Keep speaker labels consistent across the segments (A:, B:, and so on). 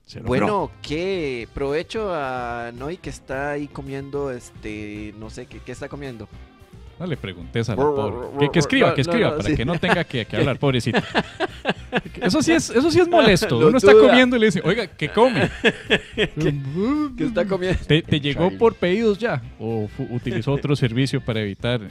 A: Se logró.
B: Bueno, qué provecho a Noy que está ahí comiendo, no sé, ¿qué está comiendo?
A: No le preguntes a la pobre. Que escriba,
B: No,
A: para
B: sí.
A: que no tenga que hablar, pobrecito. Eso sí es molesto.
B: Lo
A: Uno está
B: duda.
A: comiendo y le dice, oiga, ¿qué come?
B: ¿Qué está comiendo?
A: ¿Te llegó
B: Charlie.
A: por pedidos ya? ¿O utilizó otro servicio para evitar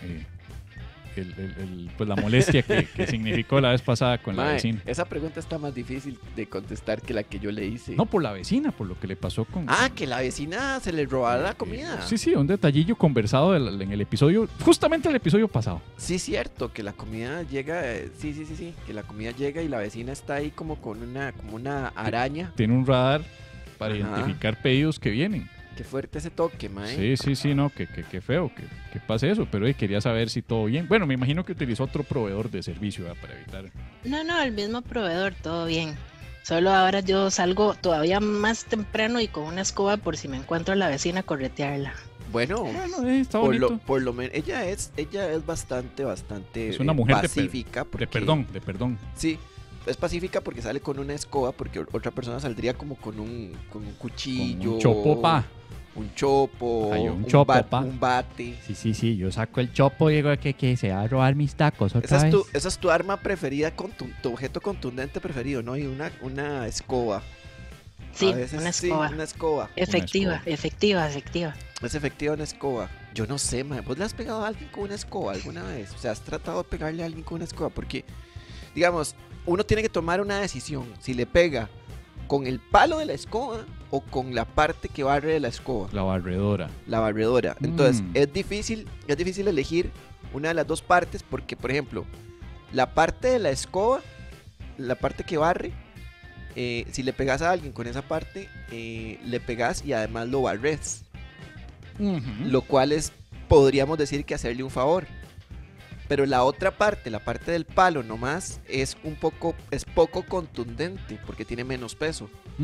A: pues la molestia que significó la vez pasada con la
B: Mae,
A: vecina?
B: esa pregunta está más difícil de contestar que la que yo le hice.
A: No, por la vecina, por lo que le pasó con...
B: Ah, que la vecina se le robara la comida.
A: Sí, un detallillo conversado en el episodio, justamente el episodio pasado.
B: Sí, cierto, que la comida llega, sí, que la comida llega y la vecina está ahí como con una araña.
A: Tiene un radar para
B: Ajá.
A: identificar pedidos que vienen.
B: Qué fuerte ese toque, mae.
A: Sí, no, que feo que pase eso, pero quería saber si todo bien. Bueno, me imagino que utilizó otro proveedor de servicio para evitar.
C: No, el mismo proveedor, todo bien. Solo ahora yo salgo todavía más temprano y con una escoba por si me encuentro a la vecina corretearla.
B: Bueno,
A: Bueno, está bonito.
B: por lo menos, ella es bastante
A: Es una mujer
B: pacífica.
A: de perdón.
B: Sí, es pacífica porque sale con una escoba, porque otra persona saldría como con un cuchillo.
A: Un chopo, pa.
B: Un chopo,
A: Ay, un chopo, pa.
B: un bate.
A: Sí, yo saco el chopo y digo que se va a robar mis tacos otra vez.
B: Esa es tu arma preferida, tu objeto contundente preferido, ¿no? Y una escoba.
C: Sí,
B: A veces
C: una
B: sí,
C: escoba.
B: una escoba.
C: Efectiva.
B: Es efectiva una escoba. Yo no sé, man. ¿Vos le has pegado a alguien con una escoba alguna vez? O sea, ¿has tratado de pegarle a alguien con una escoba? Porque, digamos, uno tiene que tomar una decisión. Si le pega con el palo de la escoba o con la parte que barre de la escoba,
A: La barredora.
B: la barredora. Entonces,
A: Mm.
B: es difícil elegir una de las dos partes porque, por ejemplo, la parte de la escoba, la parte que barre, si le pegas a alguien con esa parte, le pegas y además lo barres. Lo cual podríamos decir que hacerle un favor. Pero la otra parte, la parte del palo nomás, es poco contundente porque tiene menos peso.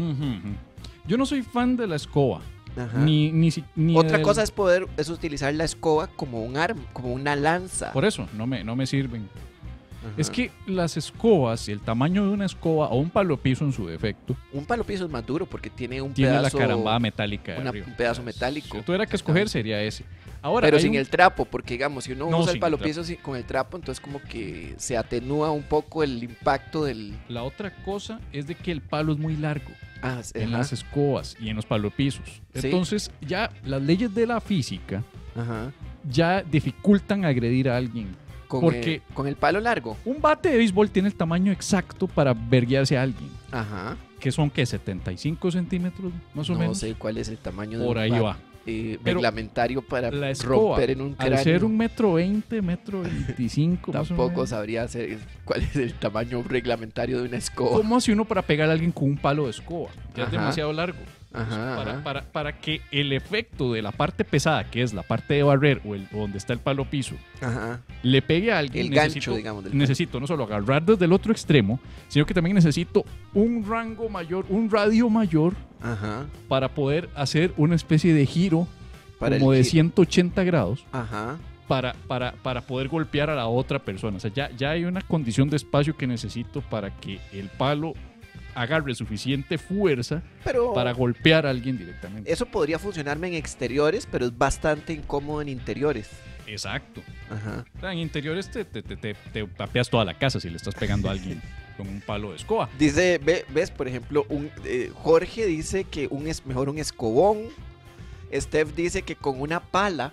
A: Yo no soy fan de la escoba.
B: Ajá.
A: Ni
B: Otra
A: del-
B: cosa es utilizar la escoba como un arma, como una lanza.
A: Por eso, no me sirven.
B: Ajá.
A: Es que las escobas, el tamaño de una escoba o un palo piso en su defecto,
B: un palo piso es más duro porque tiene un
A: tiene
B: pedazo,
A: la carambada metálica de
B: un
A: arriba.
B: pedazo metálico.
A: Si tuviera que escoger sería ese. Ahora,
B: pero
A: hay
B: sin
A: un-
B: el trapo, porque digamos, si uno
A: No,
B: usa
A: sin
B: el palo
A: el trapo.
B: piso con el trapo, entonces como que se atenúa un poco el impacto del...
A: La otra cosa es de que el palo es muy largo en
B: ajá,
A: las escobas y en los palopisos.
B: Sí.
A: Entonces, ya las leyes de la física
B: ajá.
A: ya dificultan agredir a alguien. Porque-
B: Con el palo largo.
A: Un bate de béisbol tiene el tamaño exacto para verguiarse a alguien.
B: Ajá.
A: Que son, ¿qué? 75 centímetros, más o
B: No
A: menos.
B: sé cuál es el tamaño de
A: Por
B: un
A: ahí
B: bat,
A: va. Pero
B: reglamentario para
A: La escoba,
B: romper en un cráneo.
A: al ser 1,20 m, 1,25 m, más o
B: Tampoco
A: menos.
B: sabría hacer cuál es el tamaño reglamentario de una escoba.
A: ¿Cómo hace uno para pegar a alguien con un palo de escoba? Ya es
B: Ajá.
A: demasiado largo.
B: Ajá, ajá.
A: Para que el efecto de la parte pesada, que es la parte de barrer o donde está el palo piso,
B: Ajá.
A: le pegue a alguien,
B: El gancho, digamos, del
A: necesito no solo agarrar desde el otro extremo, sino que también necesito un rango mayor, un radio mayor
B: Ajá.
A: para poder hacer una especie de giro
B: Para
A: como
B: el
A: de
B: gi-
A: 180 grados
B: Ajá.
A: para poder golpear a la otra persona. O sea, ya hay una condición de espacio que necesito para que el palo agarre suficiente fuerza
B: Pero
A: para golpear a alguien directamente.
B: eso podría funcionarme en exteriores, pero es bastante incómodo en interiores.
A: Exacto.
B: Ajá.
A: O sea, en interiores te tapeas toda la casa si le estás pegando a alguien con un palo de escoba.
B: Dice, ves, por ejemplo, Jorge dice que mejor un escobón. Steph dice que con una pala.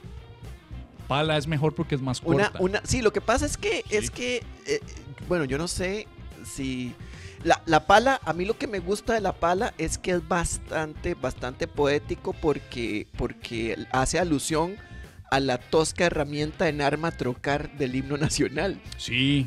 A: Pala es mejor porque es más corta.
B: Sí, lo que pasa es que,
A: Sí.
B: bueno, yo no sé si... La pala, a mí lo que me gusta de la pala es que es bastante poético porque hace alusión a la tosca herramienta en arma trocar del himno nacional.
A: Sí.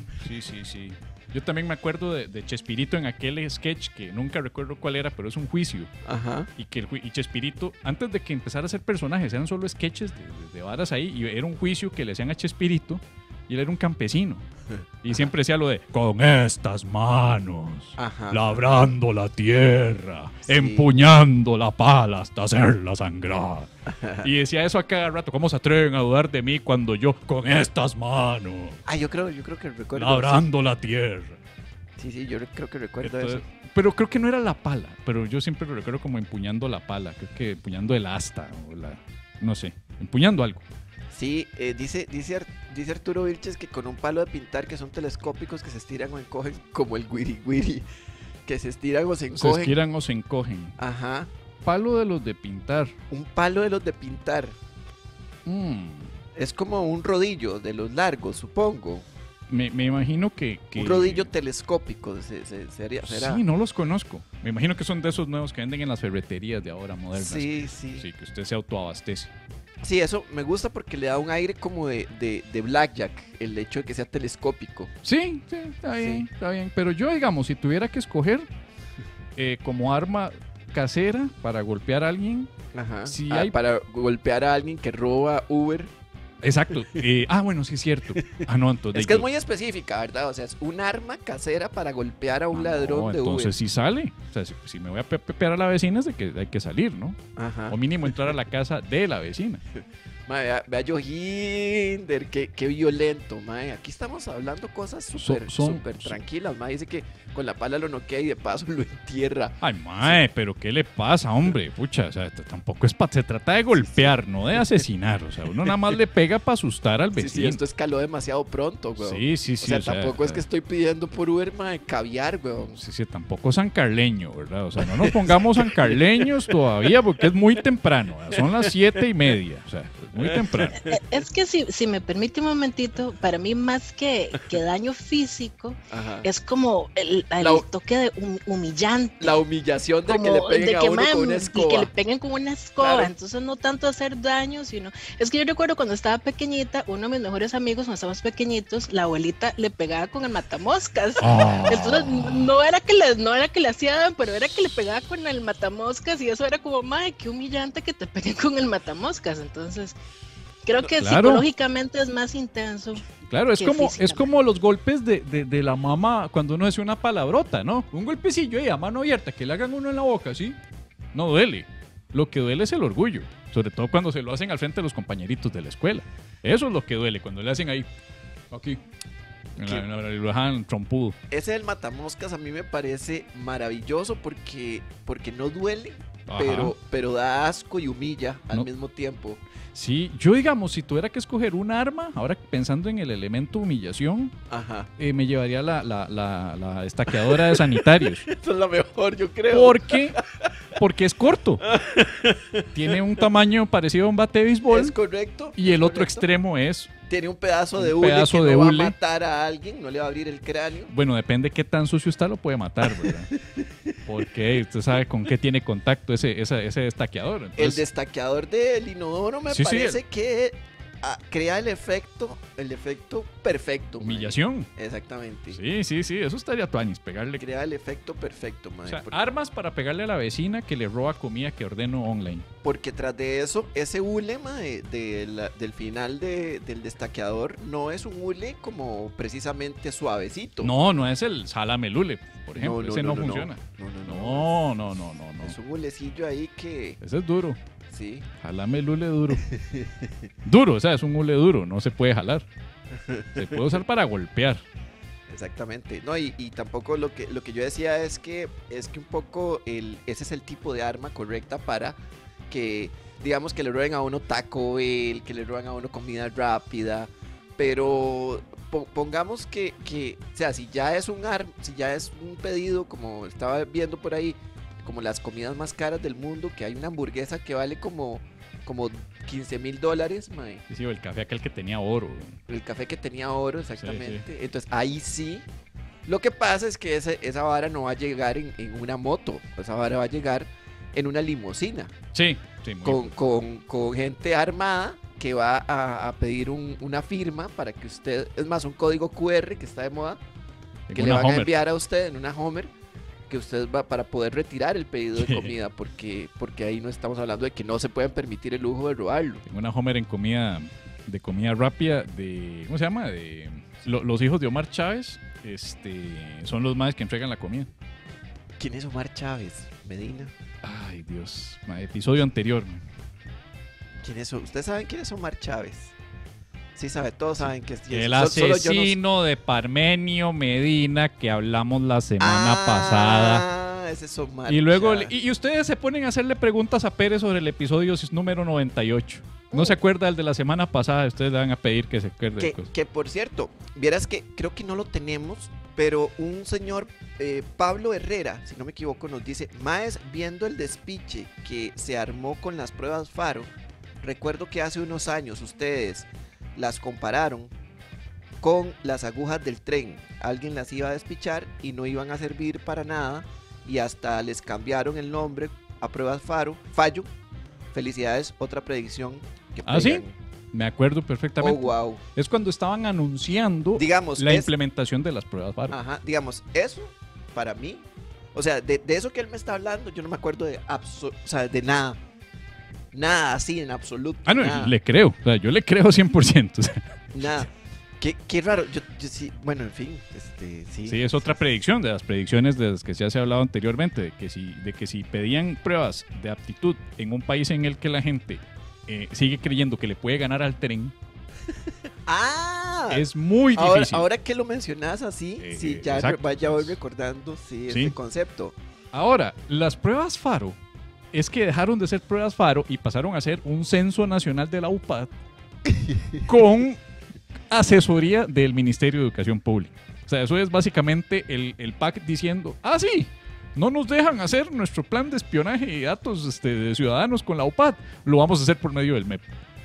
A: Yo también me acuerdo de Chespirito en aquel sketch que nunca recuerdo cuál era, pero es un juicio.
B: Ajá.
A: Y que y Chespirito, antes de que empezara a hacer personajes, eran solo sketches de varas ahí. Y era un juicio que le hacían a Chespirito. Y él era un campesino. Y siempre decía lo de, con estas manos,
B: Ajá.
A: labrando la tierra,
B: Sí.
A: empuñando la pala hasta hacerla sangrar. Y decía eso a cada rato. ¿Cómo se atreven a dudar de mí cuando yo, con estas manos,
B: Ah, yo creo que recuerdo.
A: labrando la tierra?
B: Sí, yo creo que recuerdo
A: Entonces,
B: eso.
A: pero creo que no era la pala, pero yo siempre lo recuerdo como empuñando la pala, creo que empuñando el asta, no sé, empuñando algo.
B: Sí, dice Arturo Vilches que con un palo de pintar que son telescópicos que se estiran o encogen, como el guiri guiri, que se estiran o se
A: Se
B: encogen.
A: estiran o se encogen.
B: Ajá,
A: Palo de los de pintar.
B: un palo de los de pintar. Es como un rodillo de los largos, supongo.
A: Me imagino que...
B: Un rodillo telescópico será.
A: Sí, no los conozco. Me imagino que son de esos nuevos que venden en las ferreterías de ahora modernas.
B: Sí.
A: Sí, que usted se autoabastece.
B: Sí, eso me gusta porque le da un aire como de blackjack, el hecho de que sea telescópico.
A: Sí, está bien,
B: Sí.
A: está bien. Pero yo, digamos, si tuviera que escoger como arma casera para golpear a alguien...
B: Ajá.
A: Sí, hay-
B: Para golpear a alguien que roba Uber.
A: Exacto. Bueno, sí es cierto. No, entonces...
B: Es que es muy específica, ¿verdad? O sea, es un arma casera para golpear a un ladrón de
A: entonces
B: Uber.
A: sí sale. O sea, si me voy a pepear a la vecina es de que hay que salir, ¿no?
B: Ajá.
A: O mínimo entrar a la casa de la vecina.
B: Mae, vea Johinder, qué violento, mae. Aquí estamos hablando cosas súper
A: son-
B: tranquilas, mae. Dice que con la pala lo noquea y de paso lo entierra.
A: Ay, mae, pero ¿qué le pasa, hombre? Pucha, o sea, tampoco es se trata de golpear, no de asesinar. O sea, uno nada más le pega para asustar al
B: Sí,
A: vecino.
B: esto escaló demasiado pronto, weón.
A: Sí.
B: O sea, tampoco es que estoy pidiendo por Uber, mae, caviar, weón.
A: Sí, tampoco sancarleño, ¿verdad? O sea, no nos pongamos sancarleños todavía porque es muy temprano. ¿Verdad? Son las 7:30. O sea, es muy temprano.
C: Es que si me permite un momentito, para mí más que daño físico,
B: Ajá.
C: es como el
B: La-
C: toque de humillante.
B: La humillación de que
C: Como
B: le peguen
C: de
B: a
C: que,
B: uno con una
C: y que le
B: escoba.
C: peguen con una escoba.
B: Claro.
C: Entonces no tanto hacer daño, sino... Es que yo recuerdo cuando estaba pequeñita, uno de mis mejores amigos, cuando estábamos pequeñitos, la abuelita le pegaba con el matamoscas.
A: Ah.
C: Entonces no era que le hacía, pero era que le pegaba con el matamoscas y eso era como, madre, qué humillante que te peguen con el matamoscas. Entonces creo que
A: Claro.
C: psicológicamente es más intenso.
A: Claro, es
C: que
A: como,
C: físicamente.
A: los golpes de la mamá cuando uno hace una palabrota, ¿no? Un golpecillo ahí a mano abierta, que le hagan uno en la boca, ¿sí? No duele. Lo que duele es el orgullo. Sobre todo cuando se lo hacen al frente de los compañeritos de la escuela. Eso es lo que duele, cuando le hacen ahí, aquí, y lo dejan trompudo.
B: Ese del matamoscas a mí me parece maravilloso porque no duele,
A: Ajá.
B: pero da asco y humilla al
A: No.
B: mismo tiempo.
A: Sí, yo digamos, si tuviera que escoger un arma, ahora pensando en el elemento humillación,
B: Ajá.
A: me llevaría la estaqueadora de sanitarios.
B: Eso es lo mejor, yo creo.
A: Porque es corto. Tiene un tamaño parecido a un bate de béisbol.
B: Es correcto.
A: Y el
B: es
A: otro
B: correcto.
A: extremo es,
B: Tiene un pedazo de
A: un
B: hule
A: pedazo
B: que
A: de
B: no va a
A: hule.
B: matar a alguien, no le va a abrir el cráneo.
A: bueno, depende qué tan sucio está, lo puede matar, ¿verdad? Porque usted sabe con qué tiene contacto ese estaqueador.
B: El
A: Entonces,
B: destaqueador del inodoro me
A: Sí,
B: parece que crea el efecto perfecto. mae.
A: humillación.
B: Exactamente.
A: Sí, eso estaría tuanis, pegarle.
B: Crea el efecto perfecto,
A: O
B: mae,
A: sea,
B: porque,
A: armas para pegarle a la vecina que le roba comida que ordeno online.
B: porque tras de eso, ese hule mae, del final del destaqueador no es un hule como precisamente suavecito.
A: No es el salamelule, por ejemplo. Ese no funciona.
B: No.
A: No.
B: Es un hulecillo ahí que,
A: Ese es duro.
B: sí.
A: Jalame el hule duro. Duro, o sea, es un hule duro, no se puede jalar. Se puede usar para golpear.
B: Exactamente. No, y tampoco lo que yo decía es que un poco ese es el tipo de arma correcta para que, digamos, que le roben a uno Taco Bell, que le roben a uno comida rápida, pero pongamos que, o sea, si ya es un pedido, como estaba viendo por ahí, como las comidas más caras del mundo, que hay una hamburguesa que vale como $15,000, mae.
A: Sí, el café aquel que tenía oro.
B: El café que tenía oro, exactamente. Entonces ahí sí. Lo que pasa es que esa vara no va a llegar en una moto. Esa vara va a llegar en una limusina.
A: Sí, muy
B: Con gente armada que va a pedir una firma para que usted. Es más, un código QR que está de moda. Que le van a enviar a usted en una Homer. Que usted va para poder retirar el pedido de comida. Porque ahí no estamos hablando de que no se pueden permitir el lujo de robarlo.
A: Tengo una Homer en comida rápida ¿cómo se llama? Los hijos de Omar Chávez, son los más que entregan la comida.
B: ¿Quién es Omar Chávez? Medina.
A: Ay, Dios. Episodio anterior.
B: ¿Quién es? ¿Ustedes saben quién es Omar Chávez? Sí sabe, todos saben que es
A: El
B: solo yo no sé.
A: asesino de Parmenio Medina que hablamos la semana pasada.
B: Ese es Omar.
A: Y luego,
B: Chá.
A: y ustedes se ponen a hacerle preguntas a Pérez sobre el episodio número 98. No se acuerda el de la semana pasada, ustedes le van a pedir que se acuerde de cosas.
B: Que por cierto, vieras que creo que no lo tenemos, pero un señor, Pablo Herrera, si no me equivoco, nos dice: Maes, viendo el despiche que se armó con las pruebas Faro, recuerdo que hace unos años ustedes las compararon con las agujas del tren. Alguien las iba a despichar y no iban a servir para nada y hasta les cambiaron el nombre a pruebas Fallo. Felicidades, otra predicción que
A: ¿Ah, sí?
B: pegan.
A: Me acuerdo perfectamente.
B: Oh, wow.
A: Es cuando estaban anunciando
B: Digamos,
A: la implementación de las pruebas Faro.
B: Ajá, digamos, eso para mí, o sea, de eso que él me está hablando, yo no me acuerdo de de nada. Nada así en absoluto.
A: Ah, no,
B: nada,
A: le creo. O sea, yo le creo 100%. O sea,
B: nada. Qué raro. Yo sí, bueno, en fin, sí.
A: sí, es otra predicción de las predicciones de las que ya se ha hablado anteriormente, de que si pedían pruebas de aptitud en un país en el que la gente sigue creyendo que le puede ganar al tren,
B: Ah,
A: es muy difícil.
B: ahora que lo mencionas así, sí, ya
A: exacto.
B: voy recordando, sí,
A: Sí.
B: ese concepto.
A: Ahora, las pruebas Faro es que dejaron de ser pruebas Faro y pasaron a ser un censo nacional de la UPAD con asesoría del Ministerio de Educación Pública. O sea, eso es básicamente el PAC diciendo: ah, sí, no nos dejan hacer nuestro plan de espionaje y datos de ciudadanos con la UPAD, lo vamos a hacer por medio del MEP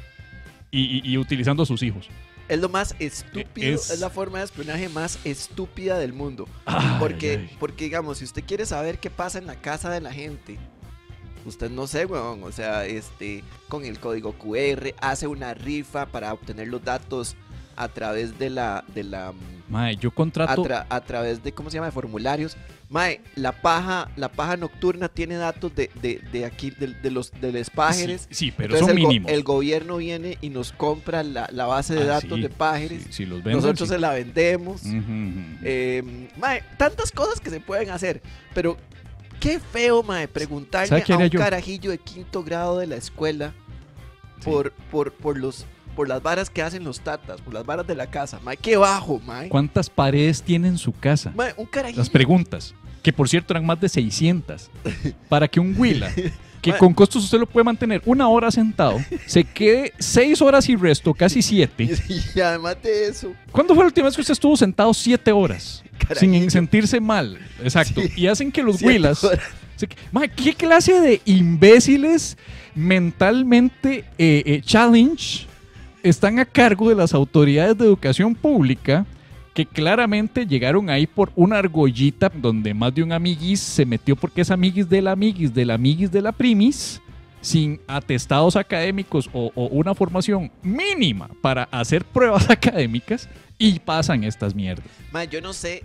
A: y utilizando a sus hijos.
B: Es lo más estúpido,
A: Es-
B: es la forma de espionaje más estúpida del mundo.
A: Ay,
B: Porque,
A: ay.
B: porque, digamos, si usted quiere saber qué pasa en la casa de la gente, usted no sé, weón, o sea, con el código QR hace una rifa para obtener los datos a través de
A: Mae, yo contrato...
B: a través de, ¿cómo se llama?, de formularios. Mae, la paja nocturna tiene datos de aquí, de los pájaros.
A: Sí, pero
B: Entonces
A: son
B: el
A: mínimos.
B: el gobierno viene y nos compra la base de
A: Ah,
B: datos
A: sí,
B: de pájaros.
A: Si los venden,
B: Nosotros
A: sí.
B: se la vendemos.
A: Ujú, ujú.
B: Mae, tantas cosas que se pueden hacer, pero qué feo, mae, preguntarle
A: ¿Sabe qué
B: a
A: haría
B: un
A: yo?
B: carajillo de quinto grado de la escuela
A: Sí.
B: por las varas que hacen los tatas, por las varas de la casa. Mae, qué bajo, mae.
A: ¿Cuántas paredes tiene en su casa?
B: Mae, un carajillo.
A: Las preguntas, que por cierto eran más de 600, para que un Huila, que
B: Mae.
A: con costos usted lo puede mantener 1 hora sentado, se quede 6 horas y resto, casi 7.
B: Y además de eso,
A: ¿Cuándo fue la última vez que usted estuvo sentado 7 horas?
B: carajillo,
A: Sin sentirse mal. Exacto.
B: Sí.
A: Y hacen que los
B: 7
A: Huilas...
B: horas.
A: Mae, ¿qué clase de imbéciles mentalmente challenge están a cargo de las autoridades de educación pública que claramente llegaron ahí por una argollita donde más de un amiguis se metió porque es amiguis del amiguis del amiguis de la primis, sin atestados académicos o una formación mínima para hacer pruebas académicas y pasan estas mierdas?
B: Mae, yo no sé,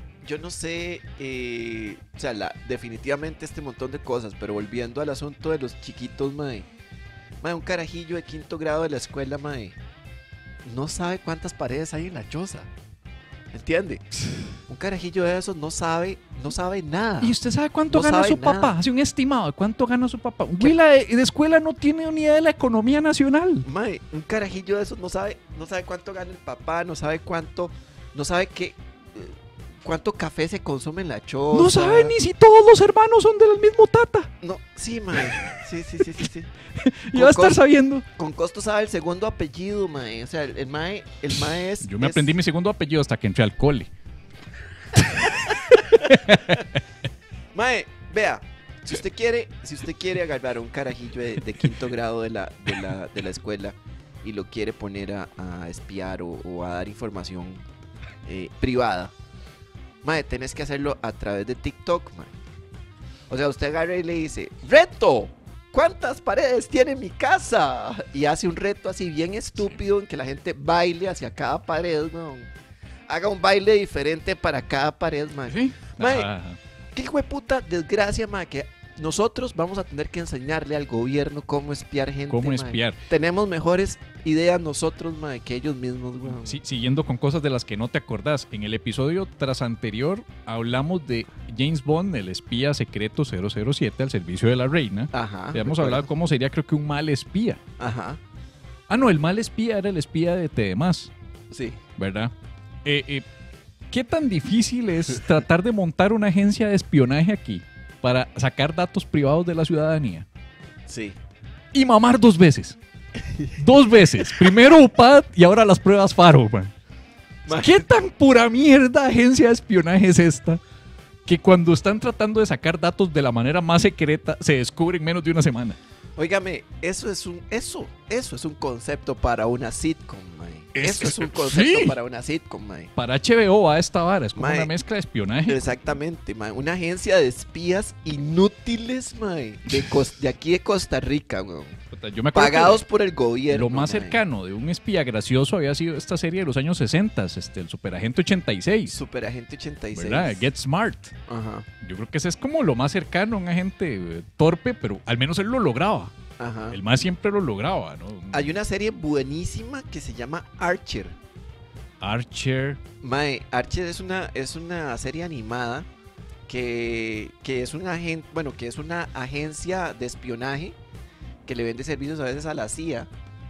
B: o sea, definitivamente este montón de cosas, pero volviendo al asunto de los chiquitos, mae, un carajillo de quinto grado de la escuela, mae, no sabe cuántas paredes hay en la choza, ¿entiende? Un carajillo de esos no sabe nada.
A: ¿Y usted sabe cuánto
B: No
A: gana
B: sabe
A: su
B: nada.
A: papá? Hace un estimado de cuánto gana su papá. Un Huila de escuela no tiene ni idea de la economía nacional.
B: Mae, un carajillo de esos no sabe cuánto gana el papá, no sabe cuánto café se consume en la choza.
A: No sabe ni si todos los hermanos son del mismo tata.
B: No, sí, mae. Sí.
A: Y va a estar sabiendo.
B: Con costo sabe el segundo apellido, mae. O sea, el mae es...
A: Yo me
B: es-
A: aprendí mi segundo apellido hasta que entré al cole.
B: Mae, vea, si usted quiere agarrar a un carajillo de quinto grado de la escuela y lo quiere poner a espiar o a dar información privada, mae, tenés que hacerlo a través de TikTok, mae. O sea, usted agarra y le dice: ¡reto! ¿Cuántas paredes tiene mi casa? Y hace un reto así bien estúpido en que la gente baile hacia cada pared, weón. Haga un baile diferente para cada pared, mae.
A: ¿Sí?
B: Mae,
A: Ajá.
B: ¿Qué hijo de puta desgracia, mae? Que nosotros vamos a tener que enseñarle al gobierno cómo espiar gente,
A: ¿Cómo
B: mae.
A: espiar?
B: Tenemos mejores ideas nosotros, mae, que ellos mismos, weón.
A: Sí, siguiendo con cosas de las que no te acordás. En el episodio tras anterior hablamos de James Bond, el espía secreto 007 al servicio de la reina.
B: Ajá.
A: Habíamos hablado de cómo sería, creo que un mal espía.
B: Ajá.
A: Ah, no, el mal espía era el espía de Tedemás.
B: Sí.
A: ¿verdad? ¿Qué tan difícil es tratar de montar una agencia de espionaje aquí para sacar datos privados de la ciudadanía?
B: Sí.
A: Y mamar 2 veces. 2 veces. Primero UPAD y ahora las pruebas Faro, man.
B: Ma-
A: ¿Qué tan pura mierda agencia de espionaje es esta? Que cuando están tratando de sacar datos de la manera más secreta, se descubre en menos de una semana.
B: Óigame, eso es un concepto para una sitcom, mae.
A: Es-
B: Eso es un concepto
A: sí.
B: para una sitcom, mae.
A: Para HBO va esta vara, es como
B: Mae.
A: una mezcla de espionaje.
B: Exactamente, mae. Una agencia de espías inútiles, mae. De aquí de Costa Rica, weón.
A: Puta, yo me acuerdo que
B: Pagados por el gobierno.
A: lo más
B: mae.
A: cercano de un espía gracioso había sido esta serie de los años 60, el Superagente 86.
B: Superagente 86.
A: ¿Verdad? Get Smart.
B: Ajá,
A: Yo creo que ese es como lo más cercano a un agente torpe, pero al menos él lo lograba.
B: ajá.
A: El más siempre lo lograba, ¿no?
B: Hay una serie buenísima que se llama Archer.
A: Archer.
B: Mae, Archer es una serie animada que es un agente, bueno, que es una agencia de espionaje que le vende servicios a veces a la CIA.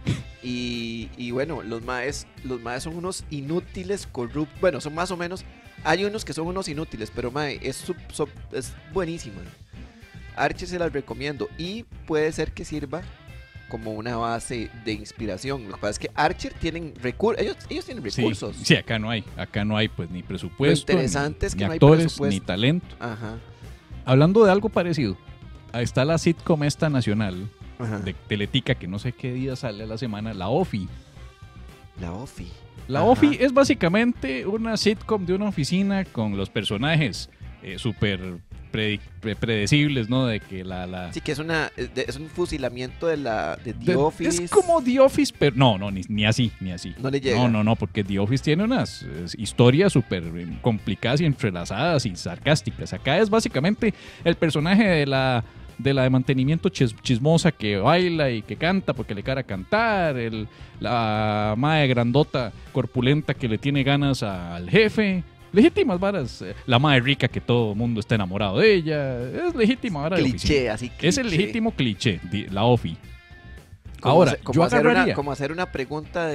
B: Y bueno, los maes son unos inútiles corruptos. Bueno, son más o menos. Hay unos que son unos inútiles, pero mae, es buenísima. Archer se las recomiendo y puede ser que sirva como una base de inspiración. Lo que pasa es que Archer tienen recursos, ellos tienen recursos.
A: Sí, acá no hay pues ni presupuesto,
B: Lo interesante
A: ni,
B: es que
A: ni
B: no hay
A: actores,
B: presupuesto.
A: ni talento.
B: Ajá,
A: Hablando de algo parecido, ahí está la sitcom esta nacional
B: ajá.
A: de Teletica, que no sé qué día sale a la semana, La Ofi.
B: La Ofi.
A: La
B: Ajá.
A: Ofi es básicamente una sitcom de una oficina con los personajes súper predecibles, ¿no? De que la
B: Sí, que es es un fusilamiento de The
A: de-
B: Office.
A: es como The Office, pero no, ni así.
B: No le llega.
A: No, porque The Office tiene unas historias súper complicadas y entrelazadas y sarcásticas. Acá es básicamente el personaje de la de mantenimiento chismosa que baila y que canta porque le cara cantar, la mae grandota corpulenta que le tiene ganas al jefe. Legítimas varas. La mae rica que todo el mundo está enamorado de ella. Es legítima vara de oficina.
B: Cliché, así
A: Es el
B: cliché.
A: legítimo cliché, la OFI.
B: Como
A: Ahora,
B: hacer- como
A: yo
B: hacer
A: agarraría...
B: como hacer una pregunta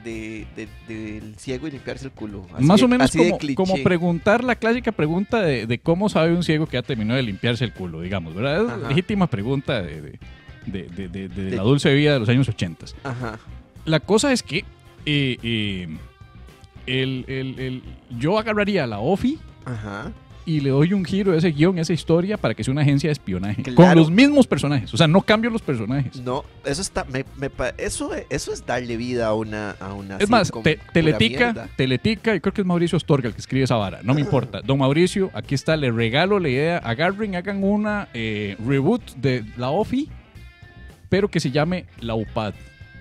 B: del ciego y limpiarse el culo. Así
A: Más
B: de-
A: o menos
B: así de cliché.
A: como preguntar la clásica pregunta de cómo sabe un ciego que ya terminó de limpiarse el culo, digamos, ¿verdad? Es
B: Ajá.
A: legítima pregunta de la dulce vida de los años 80.
B: Ajá.
A: La cosa es que yo agarraría la OFI
B: Ajá.
A: y le doy un giro a ese guión, a esa historia, para que sea una agencia de espionaje.
B: Claro.
A: Con los mismos personajes. O sea, no cambio los personajes.
B: No, eso está. Eso es darle vida a una.
A: Es más,
B: sitcom pura
A: Teletica,
B: mierda.
A: y creo que es Mauricio Astorga el que escribe esa vara. No me importa. Don Mauricio, aquí está, le regalo la idea. Agarren, hagan una reboot de la OFI, pero que se llame la UPAD.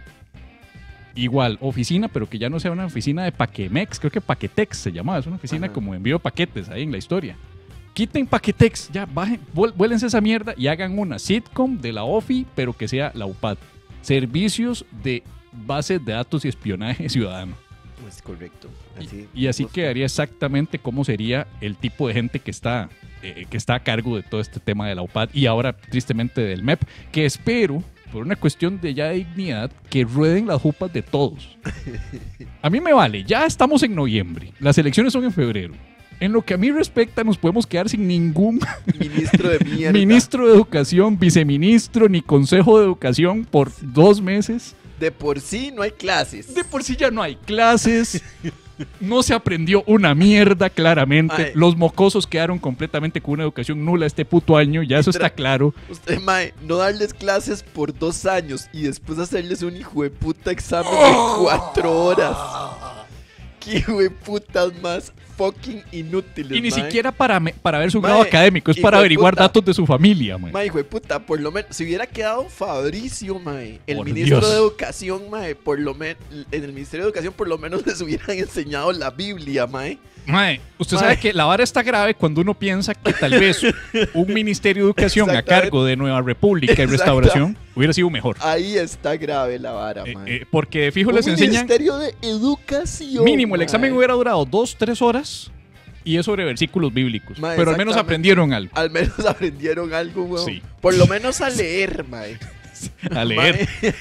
A: Igual, oficina, pero que ya no sea una oficina de Paquemex. Creo que Paquetex se llamaba. Es una oficina
B: Ajá.
A: como de envío de paquetes ahí en la historia. Quiten Paquetex, ya bajen, vuélense esa mierda y hagan una sitcom de la OFI, pero que sea la UPAD. Servicios de bases de datos y espionaje ciudadano.
B: Es correcto.
A: Y así quedaría exactamente cómo sería el tipo de gente que está a cargo de todo este tema de la UPAD y ahora tristemente del MEP, que espero, por una cuestión de ya dignidad, que rueden las jupas de todos. A mí me vale, ya estamos en noviembre, las elecciones son en febrero. En lo que a mí respecta, nos podemos quedar sin ningún
B: Ministro de mierda.
A: ministro de educación, viceministro, ni consejo de educación por 2 meses.
B: De por sí no hay clases.
A: De por sí ya no hay clases. No se aprendió una mierda, claramente.
B: Ay.
A: Los mocosos quedaron completamente con una educación nula este puto año. Ya eso está claro.
B: Usted, mae, no darles clases por 2 años y después hacerles un hijo de puta examen de 4 horas. Qué hijo de putas más fucking inútiles,
A: Y ni
B: mae.
A: siquiera para ver su
B: Mae,
A: grado académico. Es
B: hijo
A: para
B: de
A: averiguar
B: puta.
A: datos de su familia, man.
B: Mae, hijo de puta, por lo menos, si hubiera quedado Fabricio, mae, el
A: Por
B: ministro
A: Dios.
B: de Educación, mae, por lo menos, en el Ministerio de Educación por lo menos les hubieran enseñado la Biblia, mae.
A: Mae, usted
B: Mae.
A: sabe que la vara está grave cuando uno piensa que tal vez un Ministerio de Educación a
B: Exactamente.
A: cargo de Nueva República y
B: Exacta.
A: Restauración hubiera sido mejor.
B: Ahí está grave la vara, mae.
A: Porque de fijo
B: Un
A: les enseñan...
B: Ministerio de Educación.
A: Mínimo, el
B: mae.
A: examen hubiera durado 2-3 horas y es sobre versículos bíblicos.
B: Ma,
A: pero al menos
B: exactamente.
A: aprendieron algo.
B: Al menos aprendieron algo, weón.
A: Sí.
B: Por lo menos a leer, mae.
A: A leer.
B: Mae.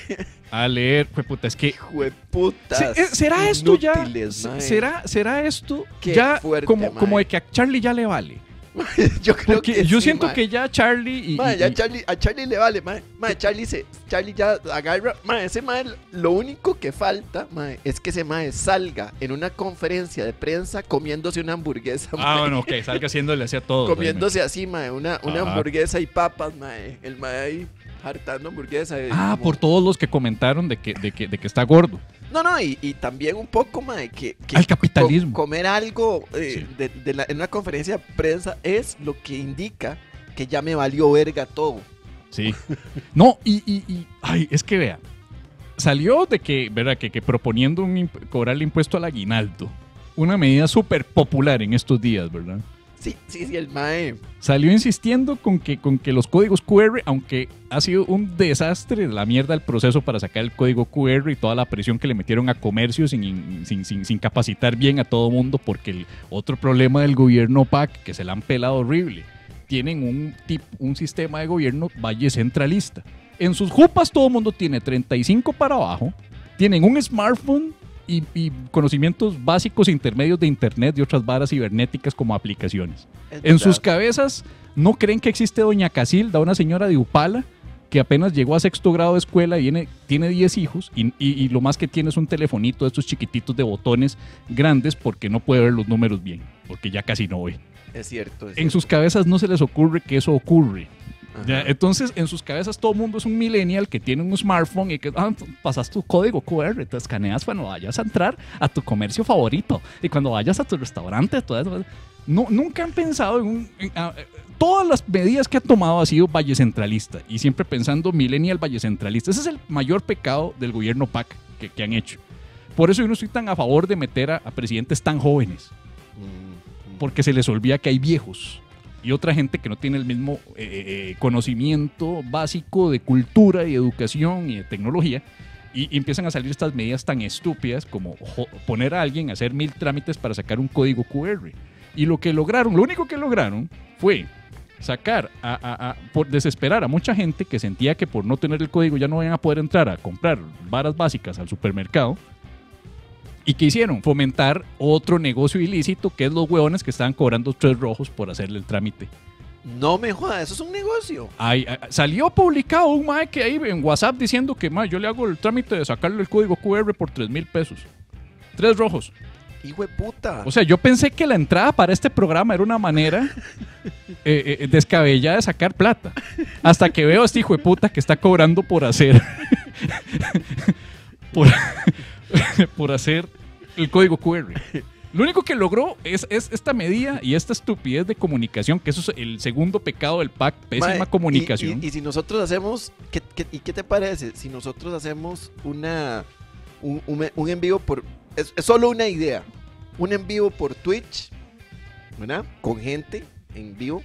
A: a leer. Pues puta, es que.
B: Jueputas.
A: ¿Será esto ya?
B: inútiles, mae.
A: ¿Será esto
B: Qué
A: ya
B: fuerte,
A: como
B: mae.
A: de que a Charlie ya le vale?
B: Yo creo
A: Porque
B: que
A: yo
B: sí,
A: siento
B: mae.
A: que ya Charlie.
B: Mae, ya a Charlie le vale, mae. Mae, Charlie ya agarra. Mae, ese mae, lo único que falta, mae, es que ese mae salga en una conferencia de prensa comiéndose una hamburguesa, mae.
A: Bueno, ok, salga haciéndole así a todos.
B: Comiéndose así, mae, una
A: Ajá.
B: hamburguesa y papas, mae. El mae ahí hartando hamburguesa.
A: Por todos los que comentaron de que está gordo.
B: No, y también un poco, mae, que
A: Al capitalismo.
B: comer algo
A: Sí.
B: en una conferencia de prensa es lo que indica que ya me valió verga todo.
A: Sí. No, ay, es que vea, salió de que, ¿verdad? Que proponiendo cobrarle impuesto al aguinaldo, una medida súper popular en estos días, ¿verdad?
B: Sí, el mae.
A: Salió insistiendo con que los códigos QR, aunque ha sido un desastre la mierda el proceso para sacar el código QR y toda la presión que le metieron a comercio sin capacitar bien a todo mundo, porque el otro problema del gobierno PAC, que se la han pelado horrible, tienen un sistema de gobierno valle centralista. En sus jupas todo el mundo tiene 35 para abajo, tienen un smartphone y conocimientos básicos intermedios de internet y otras varas cibernéticas como aplicaciones. En sus cabezas no creen que existe doña Casilda, una señora de Upala que apenas llegó a 6º grado de escuela y tiene 10 hijos y lo más que tiene es un telefonito de estos chiquititos de botones grandes porque no puede ver los números bien, porque ya casi no ve.
B: Es cierto.
A: En sus cabezas no se les ocurre que eso ocurre.
B: Ajá.
A: Ya, entonces, en sus cabezas todo el mundo es un millennial que tiene un smartphone y que pasas tu código QR, te escaneas cuando vayas a entrar a tu comercio favorito y cuando vayas a tu restaurante, todo eso. Nunca han pensado todas las medidas que ha tomado ha sido valle centralista y siempre pensando millennial valle centralista. Ese es el mayor pecado del gobierno PAC que han hecho. Por eso yo no estoy tan a favor de meter a presidentes tan jóvenes, porque se les olvida que hay viejos y otra gente que no tiene el mismo conocimiento básico de cultura y educación y de tecnología, y empiezan a salir estas medidas tan estúpidas como poner a alguien a hacer 1000 trámites para sacar un código QR. Y lo único que lograron fue sacar por desesperar a mucha gente que sentía que por no tener el código ya no iban a poder entrar a comprar varas básicas al supermercado. ¿Y qué hicieron? Fomentar otro negocio ilícito, que es los huevones que estaban cobrando 3 rojos por hacerle el trámite.
B: No me jodas, eso es un negocio.
A: Salió publicado un mae que ahí en WhatsApp diciendo que yo le hago el trámite de sacarle el código QR por 3,000 pesos. 3 rojos.
B: Hijo de puta.
A: O sea, yo pensé que la entrada para este programa era una manera descabellada de sacar plata. Hasta que veo a este hijo de puta que está cobrando por hacer... por hacer el código QR. Lo único que logró es esta medida y esta estupidez de comunicación, que eso es el segundo pecado del PAC, pésima
B: Mae,
A: comunicación.
B: Y si nosotros hacemos, ¿qué te parece? Si nosotros hacemos un en vivo por... Es solo una idea. Un en vivo por Twitch, ¿verdad? Con gente en vivo.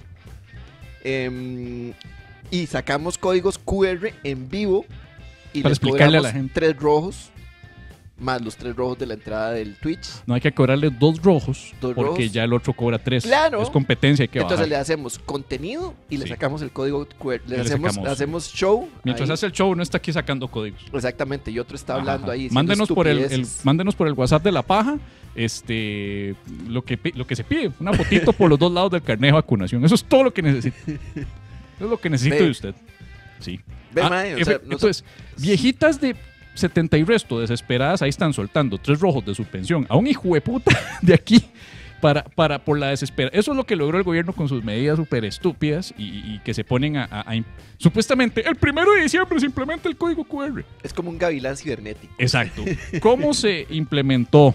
B: Y sacamos códigos QR en vivo. Y
A: Para
B: les
A: explicarle a la
B: cobramos
A: gente.
B: 3 rojos. Más los 3 rojos de la entrada del Twitch.
A: No hay que cobrarle 2 rojos,
B: 2
A: porque
B: rojos.
A: ya el otro cobra 3.
B: Claro.
A: Es competencia, hay que
B: Entonces
A: bajar.
B: le hacemos contenido y le
A: Sí.
B: sacamos el código QR.
A: Y le sacamos.
B: Hacemos show.
A: Mientras
B: ahí.
A: hace el show, no está aquí sacando códigos.
B: Exactamente, y otro está
A: Ajá,
B: hablando
A: ajá.
B: ahí. diciendo
A: Mándenos por el WhatsApp de la paja lo que se pide, una fotito por los 2 lados del carnet de vacunación. Eso es todo lo que necesito. Eso es lo que necesito
B: Ve.
A: de usted. Sí.
B: Ve, mae, o sea,
A: Entonces, viejitas de 70 y resto desesperadas ahí están soltando 3 rojos de su pensión a un hijo de puta de aquí por la desesperación. Eso es lo que logró el gobierno con sus medidas súper estúpidas y que se ponen supuestamente el 1 de diciembre se implementa el código QR.
B: Es como un gavilán cibernético.
A: Exacto. ¿Cómo se implementó?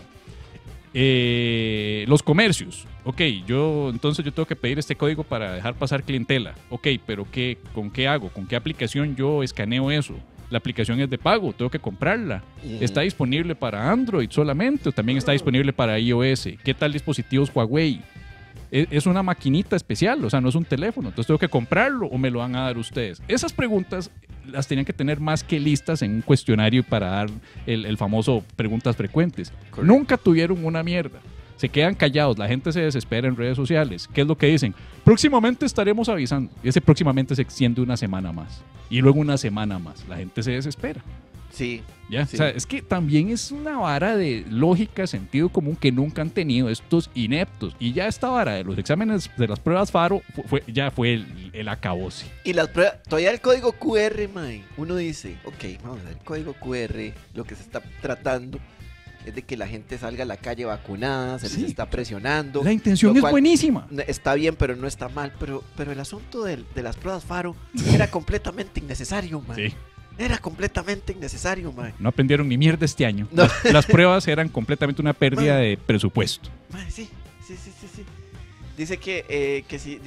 A: Los comercios. Ok, entonces yo tengo que pedir este código para dejar pasar clientela. Ok, pero ¿con qué hago? ¿Con qué aplicación yo escaneo eso? La aplicación es de pago, tengo que comprarla. ¿Está disponible para Android solamente o también está disponible para iOS? ¿Qué tal dispositivos Huawei? Es una maquinita especial, o sea, no es un teléfono. Entonces tengo que comprarlo o me lo van a dar ustedes. Esas preguntas las tenían que tener más que listas en un cuestionario para dar el famoso preguntas frecuentes.
B: Correcto.
A: Nunca tuvieron una mierda. Se quedan callados, la gente se desespera en redes sociales. ¿Qué es lo que dicen? Próximamente estaremos avisando. Y ese próximamente se extiende una semana más. Y luego una semana más. La gente se desespera.
B: Sí.
A: ¿Ya?
B: Sí.
A: O sea, es que también es una vara de lógica, sentido común que nunca han tenido estos ineptos. Y ya esta vara de los exámenes de las pruebas Faro ya fue el acabose.
B: Y las pruebas, todavía el código QR, mae, uno dice, ok, vamos a ver, el código QR, lo que se está tratando es de que la gente salga a la calle vacunada, se les
A: Sí.
B: está presionando.
A: La intención
B: lo
A: es
B: cual
A: buenísima.
B: Está bien, pero no está mal. Pero el asunto de las pruebas Faro era completamente innecesario, mae.
A: Sí.
B: Era completamente innecesario, mae.
A: No aprendieron ni mierda este año.
B: No.
A: Las pruebas eran completamente una pérdida
B: Bueno.
A: de presupuesto.
B: Mae, sí. Dice que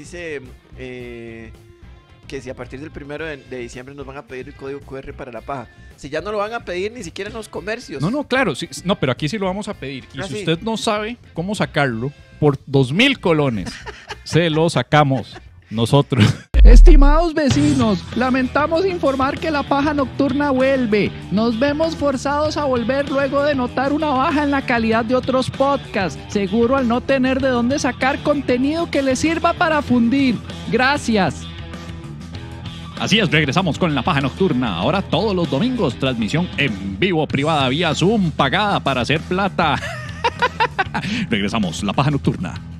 B: si a partir del 1 de diciembre nos van a pedir el código QR para la paja. Si ya no lo van a pedir ni siquiera en los comercios.
A: No, claro. Sí, no, pero aquí sí lo vamos a pedir. Y
B: Ah,
A: si
B: sí.
A: usted no sabe cómo sacarlo, por 2,000 colones se lo sacamos nosotros.
D: Estimados vecinos, lamentamos informar que la paja nocturna vuelve. Nos vemos forzados a volver luego de notar una baja en la calidad de otros podcasts, seguro al no tener de dónde sacar contenido que les sirva para fundir. Gracias.
A: Así es, regresamos con La Paja Nocturna. Ahora todos los domingos, transmisión en vivo, privada, vía Zoom, pagada para hacer plata. Regresamos, La Paja Nocturna.